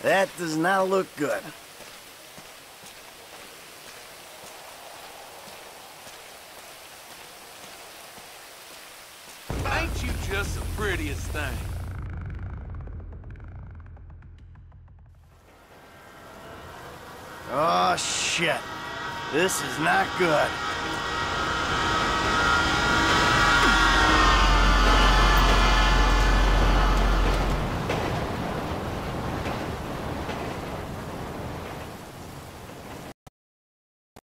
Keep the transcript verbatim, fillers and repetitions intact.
That does not look good. Ain't you just the prettiest thing? Oh, shit. This is not good.